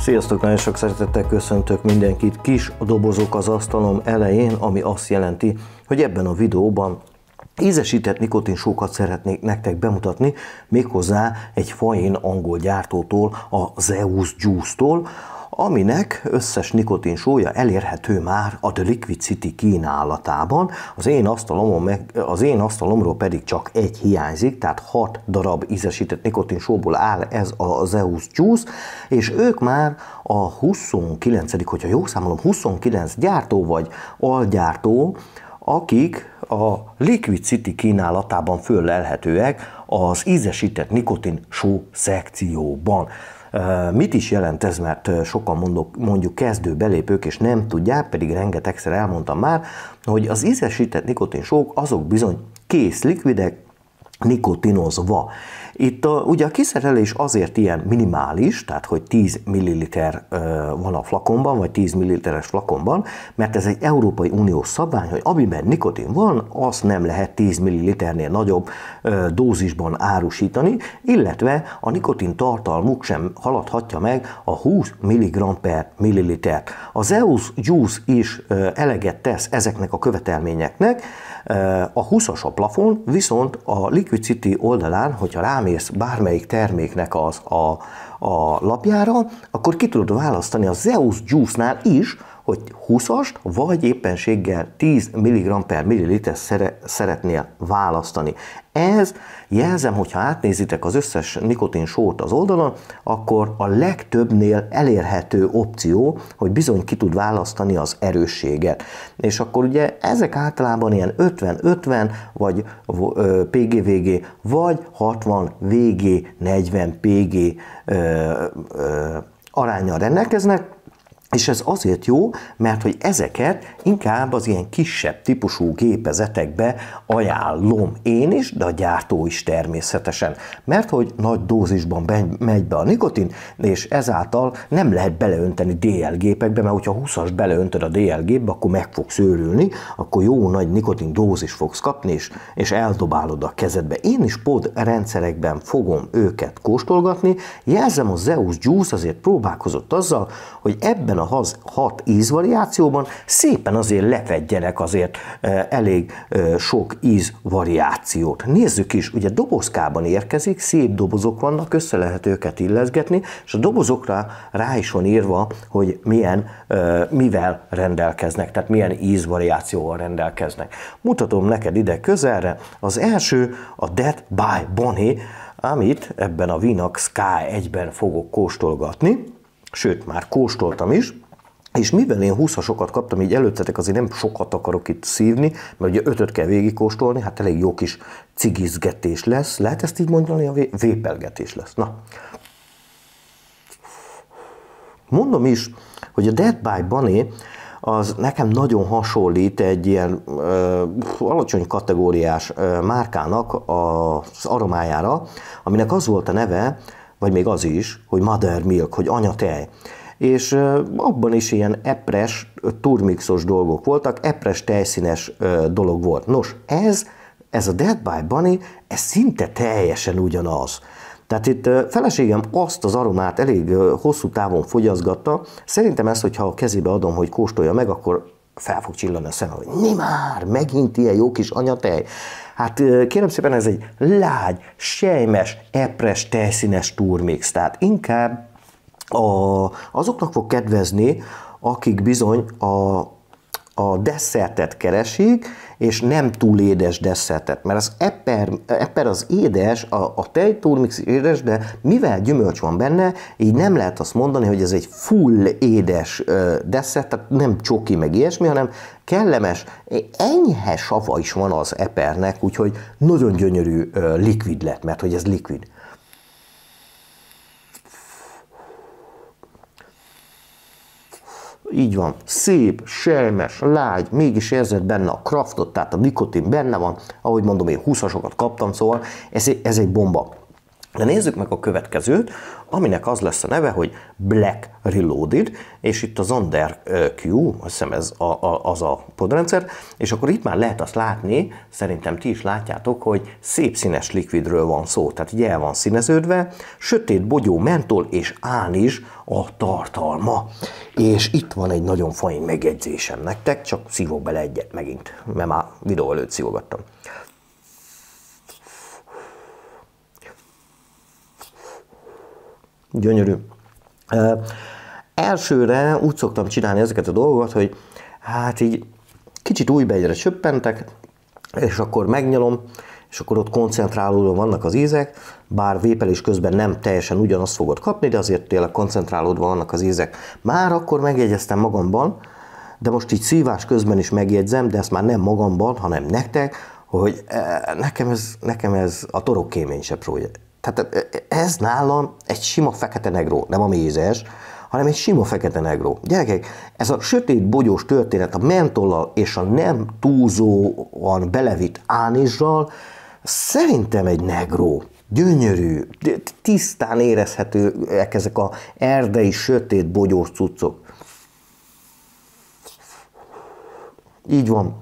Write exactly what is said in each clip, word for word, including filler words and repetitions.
Sziasztok, nagyon sok szeretettel köszöntök mindenkit. Kis dobozok az asztalom elején, ami azt jelenti, hogy ebben a videóban ízesített nikotinsókat szeretnék nektek bemutatni, méghozzá egy fain angol gyártótól, a Zeus Juice-tól, aminek összes nikotinsója elérhető már a The Liquid City kínálatában. Az én, asztalomon meg, az én asztalomról pedig csak egy hiányzik, tehát hat darab ízesített nikotinsóból áll ez a Zeus Juice, és ők már a huszonkilencedik hogyha jól számolom, huszonkilenc gyártó vagy algyártó, akik a Liquid City kínálatában föllelhetőek az ízesített nikotinsó szekcióban. Mit is jelent ez, mert sokan mondok, mondjuk kezdő belépők, és nem tudják, pedig rengetegszer elmondtam már, hogy az ízesített nikotinsók azok bizony kész likvidek, nikotinozva. Itt a, ugye a kiszerelés azért ilyen minimális, tehát hogy tíz milliliter van a flakonban, vagy tíz milliliteres flakonban, mert ez egy Európai Uniós szabvány, hogy amiben nikotin van, azt nem lehet tíz milliliternél nagyobb dózisban árusítani, illetve a nikotin tartalmuk sem haladhatja meg a húsz milligramm per millilitert. A Zeus Juice is eleget tesz ezeknek a követelményeknek, a húszas a plafon, viszont a Liquid City oldalán, hogyha rámész bármelyik terméknek az a, a lapjára, akkor ki tudod választani a Zeus Juice-nál is, hogy húszast vagy éppenséggel tíz milligramm per milliliter szeretnél választani. Ez, jelzem, hogyha átnézitek az összes nikotinsót az oldalon, akkor a legtöbbnél elérhető opció, hogy bizony ki tud választani az erősséget. És akkor ugye ezek általában ilyen ötven ötven, vagy pé gé vé gé, vagy hatvan vé gé, negyven pé gé aránnyal rendelkeznek, és ez azért jó, mert hogy ezeket inkább az ilyen kisebb típusú gépezetekbe ajánlom én is, de a gyártó is természetesen. Mert hogy nagy dózisban megy be a nikotin, és ezáltal nem lehet beleönteni dé el gépekbe, mert hogyha húszas beleöntöd a dé el gépbe, akkor meg fogsz őrülni, akkor jó nagy nikotin dózis fogsz kapni, és, és eldobálod a kezedbe. Én is pod rendszerekben fogom őket kóstolgatni. Jelzem, a Zeus Juice azért próbálkozott azzal, hogy ebben a hat ízvariációban szépen azért lefedjenek azért elég sok ízvariációt. Nézzük is, ugye dobozkában érkezik, szép dobozok vannak, össze lehet őket illeszgetni, és a dobozokra rá is van írva, hogy milyen, mivel rendelkeznek, tehát milyen ízvariációval rendelkeznek. Mutatom neked ide közelre. Az első a Dead by Bunny, amit ebben a Vinax ká egyben fogok kóstolgatni, sőt, már kóstoltam is, és mivel én húszasokat kaptam, így előttetek azért nem sokat akarok itt szívni, mert ugye ötöt kell végigkóstolni, hát elég jó kis cigizgetés lesz, lehet ezt így mondani, a vépelgetés lesz. Na, mondom is, hogy a Dead by Bunny az nekem nagyon hasonlít egy ilyen ö, alacsony kategóriás ö, márkának az aromájára, aminek az volt a neve, vagy még az is, hogy Mother Milk, hogy anyatej. És abban is ilyen epres, turmixos dolgok voltak, epres tejszínes dolog volt. Nos, ez, ez a Dead by Bunny, ez szinte teljesen ugyanaz. Tehát itt feleségem azt az aromát elég hosszú távon fogyaszgatta. Szerintem ezt, hogyha a kezébe adom, hogy kóstolja meg, akkor fel fog csillani a szeme, hogy mi már, megint ilyen jó kis anyatej. Hát kérem szépen, ez egy lágy, sejmes, epres, tejszínes turmix, tehát inkább a, azoknak fog kedvezni, akik bizony a, a desszertet keresik, és nem túl édes desszertet, mert az eper, eper az édes, a, a tejturmix édes, de mivel gyümölcs van benne, így nem lehet azt mondani, hogy ez egy full édes desszert, tehát nem csoki meg ilyesmi, hanem kellemes, enyhe sava is van az epernek, úgyhogy nagyon gyönyörű likvid lett, mert hogy ez likvid. Így van, szép, sejmes, lágy, mégis érzed benne a kraftot, tehát a nikotin benne van, ahogy mondom, én húszasokat kaptam, szóval ez, ez egy bomba. De nézzük meg a következőt, aminek az lesz a neve, hogy Black Reloaded, és itt a Zonder Q, azt hiszem ez a, a, az a podrendszer, és akkor itt már lehet azt látni, szerintem ti is látjátok, hogy szép színes likvidről van szó, tehát így el van színeződve, sötét bogyó mentol és ánizs a tartalma. És itt van egy nagyon fain megjegyzésem nektek, csak szívok bele egyet megint, mert már videó előtt szívogattam. Gyönyörű. Uh, elsőre úgy szoktam csinálni ezeket a dolgokat, hogy hát így kicsit újba egyre csöppentek, és akkor megnyalom, és akkor ott koncentrálódva vannak az ízek, bár vépelés közben nem teljesen ugyanazt fogod kapni, de azért tényleg koncentrálódva vannak az ízek. Már akkor megjegyeztem magamban, de most így szívás közben is megjegyzem, de ezt már nem magamban, hanem nektek, hogy nekem ez, nekem ez a torok kéményseprője. Tehát ez nálam egy sima fekete negró, nem a mézes, hanem egy sima fekete negró. Gyerekek, ez a sötét bogyós történet a mentollal és a nem túlzóan belevitt ánizsal szerintem egy negró. Gyönyörű, tisztán érezhetőek ezek a erdei sötét bogyós cuccok. Így van.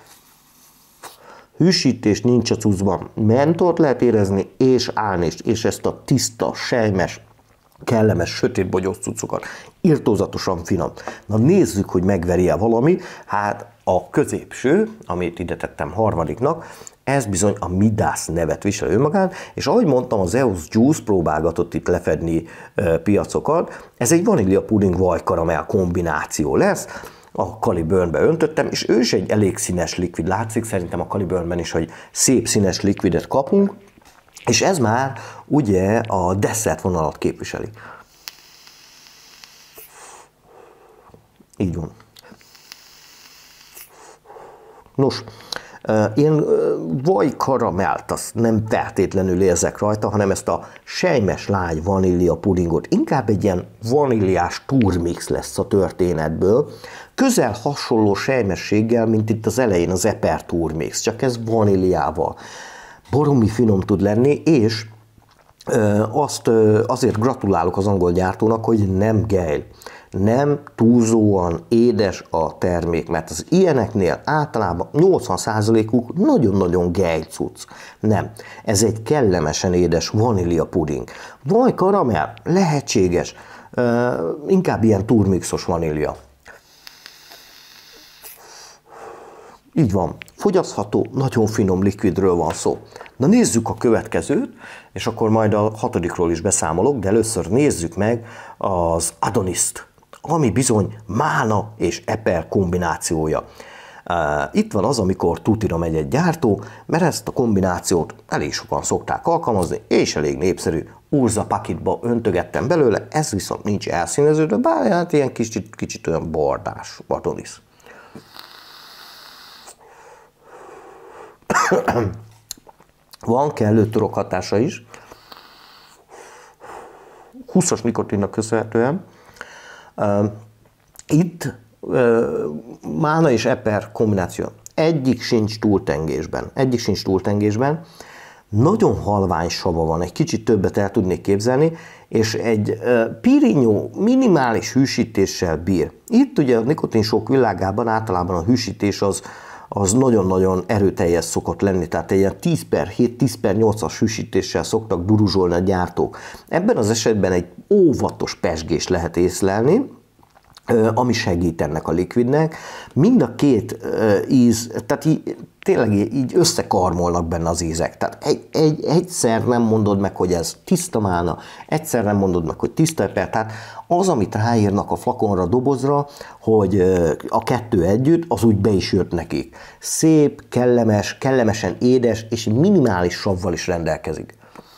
Hűsítés nincs a cuccban. Mentort lehet érezni, és ánist, és ezt a tiszta, sejmes, kellemes, sötét bogyós cuccokat. Irtózatosan finom. Na nézzük, hogy megveri-e valami. Hát a középső, amit ide tettem harmadiknak, ez bizony a Midas nevet visel önmagán, és ahogy mondtam, az e u es Juice próbálgatott itt lefedni e, piacokat. Ez egy vanília puding vajkaramell kombináció lesz. A Caliburn-be öntöttem, és ő is egy elég színes likvid. Látszik szerintem a Caliburn-ben is, hogy szép színes likvidet kapunk, és ez már ugye a desszert vonalat képviseli. Így van. Nos, én vajkaramellt azt nem feltétlenül érzek rajta, hanem ezt a sejmes lágy vanília pudingot. Inkább egy ilyen vaníliás turmix lesz a történetből. Közel hasonló sejmességgel, mint itt az elején az Eper turmix, csak ez vaníliával. Baromi finom tud lenni, és azt azért gratulálok az angol gyártónak, hogy nem gejl. Nem túlzóan édes a termék, mert az ilyeneknél általában nyolcvan százalékuk nagyon-nagyon gejcuc. Nem. Ez egy kellemesen édes vanília puding. Vagy karamell, lehetséges, uh, inkább ilyen turmixos vanília. Így van. Fogyasztható, nagyon finom likvidről van szó. Na nézzük a következőt, és akkor majd a hatodikról is beszámolok, de először nézzük meg az Adonist, ami bizony mána és eper kombinációja. Itt van az, amikor tutira megy egy gyártó, mert ezt a kombinációt elég sokan szokták alkalmazni, és elég népszerű. Urza pakitba öntögettem belőle, ez viszont nincs elszíneződve, bár hát ilyen kicsit, kicsit olyan bordás Adonis. Van kellő török hatása is, húszas nikotinnak köszönhetően. Itt mána és eper kombináció. Egyik sincs túltengésben. Egyik sincs túltengésben. Nagyon halvány sava van, egy kicsit többet el tudnék képzelni, és egy pirinyó minimális hűsítéssel bír. Itt ugye a nikotinsók világában általában a hűsítés az az nagyon-nagyon erőteljes szokott lenni, tehát egy ilyen tíz per hét, tíz per nyolcas hűsítéssel szoktak duruzsolni a gyártók. Ebben az esetben egy óvatos pezsgést lehet észlelni, ami segít ennek a likvidnek. Mind a két íz, tehát így, tényleg így összekarmolnak benne az ízek. Tehát egy, egy, egyszer nem mondod meg, hogy ez tiszta mána, egyszer nem mondod meg, hogy tiszta eper. Tehát az, amit ráírnak a flakonra, dobozra, hogy a kettő együtt, az úgy be is jött nekik. Szép, kellemes, kellemesen édes, és minimális savval is rendelkezik.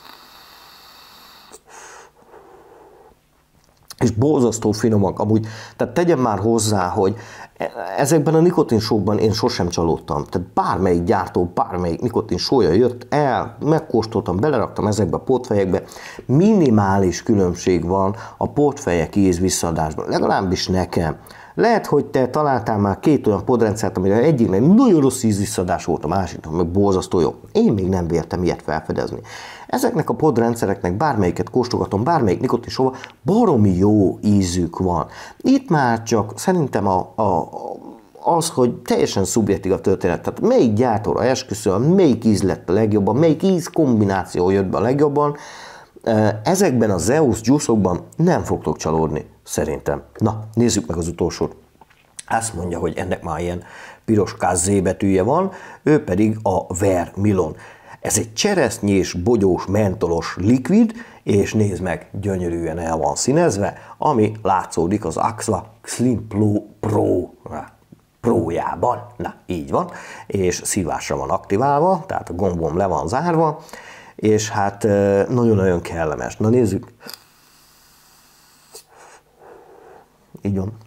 És borzasztó finomak, amúgy, tehát tegyem már hozzá, hogy ezekben a nikotinsókban én sosem csalódtam. Tehát bármelyik gyártó, bármelyik nikotinsója jött el, megkóstoltam, beleraktam ezekbe a portfejekbe, minimális különbség van a portfejek íz visszaadásban. Legalábbis nekem. Lehet, hogy te találtál már két olyan podrendszert, amire egyiknek nagyon rossz ízvisszadás volt, a másiknak meg borzasztó jó. Én még nem vértem ilyet felfedezni. Ezeknek a podrendszereknek bármelyiket kóstolgatom, bármelyik nikotinsóval, baromi jó ízük van. Itt már csak szerintem a, a, az, hogy teljesen szubjektív a történet. Tehát melyik gyártóra esküszöm, melyik íz lett a legjobban, melyik íz kombináció jött be a legjobban, ezekben a Zeus juice-okban nem fogtok csalódni, szerintem. Na, nézzük meg az utolsót. Azt mondja, hogy ennek már ilyen piroskás Z betűje van, ő pedig a Vermilon. Ez egy cseresznyés, bogyós, mentolos likvid, és nézd meg, gyönyörűen el van színezve, ami látszódik az Aqua Slim Pro Pro-jában. Na, így van, és szívásra van aktiválva, tehát a gombom le van zárva, és hát nagyon-nagyon kellemes. Na nézzük. Így van.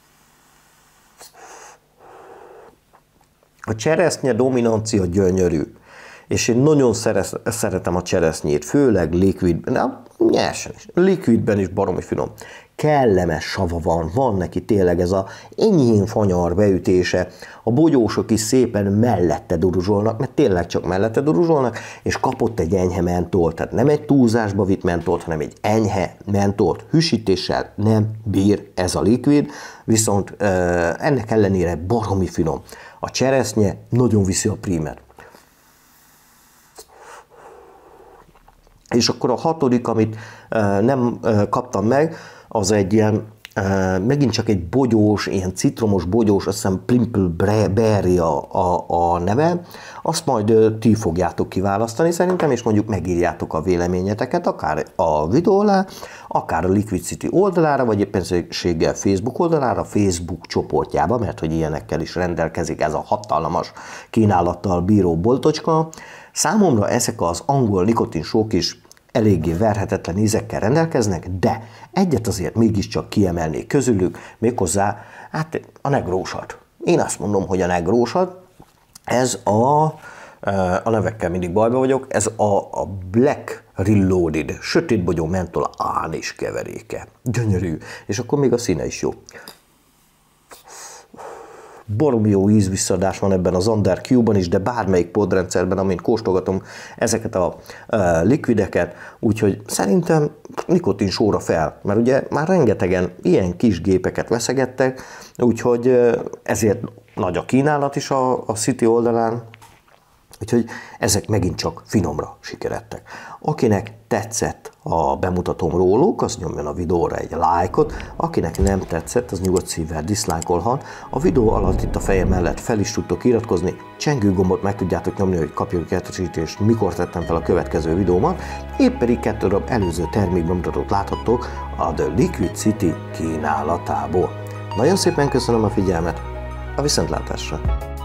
A cseresznye dominancia gyönyörű, és én nagyon szeretem a cseresznyét, főleg likvidben, de nyersen is, likvidben is baromi finom. Kellemes sava van, van neki tényleg ez a enyhén fanyar beütése, a bogyósok is szépen mellette duruzsolnak, mert tényleg csak mellette duruzsolnak, és kapott egy enyhe mentolt, tehát nem egy túlzásba vitt mentolt, hanem egy enyhe mentolt, hűsítéssel nem bír ez a likvid, viszont ennek ellenére baromi finom. A cseresznye nagyon viszi a prímet. És akkor a hatodik, amit nem kaptam meg, az egy ilyen, megint csak egy bogyós, ilyen citromos bogyós, azt hiszem Pimple Berry a, a, a neve, azt majd ti fogjátok kiválasztani szerintem, és mondjuk megírjátok a véleményeteket, akár a videó alá, akár a Liquid City oldalára, vagy éppenséggel Facebook oldalára, Facebook csoportjába, mert hogy ilyenekkel is rendelkezik ez a hatalmas kínálattal bíró boltocska. Számomra ezek az angol nikotinsók is eléggé verhetetlen ízekkel rendelkeznek, de egyet azért mégiscsak kiemelnék közülük, méghozzá hát a negrósat. Én azt mondom, hogy a negrósat, ez a, a nevekkel mindig bajba vagyok, ez a, a Black Reloaded, sötétbogyó mentol ánis keveréke. Gyönyörű, és akkor még a színe is jó. Baromi jó ízvisszadás van ebben az Under Q-ban is, de bármelyik podrendszerben, amin kóstolgatom ezeket a uh, likvideket, úgyhogy szerintem nikotinsóra fel, mert ugye már rengetegen ilyen kis gépeket veszegettek, úgyhogy uh, ezért nagy a kínálat is a, a City oldalán, úgyhogy ezek megint csak finomra sikeredtek. Akinek tetszett a bemutatóm róluk, az nyomjon a videóra egy lájkot, akinek nem tetszett, az nyugodt szívvel diszlájkolhat. A videó alatt itt a fejem mellett fel is tudtok iratkozni, csengő gombot meg tudjátok nyomni, hogy kapjuk értesítést, mikor tettem fel a következő videómat. Épp pedig kettő darab előző termékbemutatót láthattok a The Liquid City kínálatából. Nagyon szépen köszönöm a figyelmet, a viszontlátásra!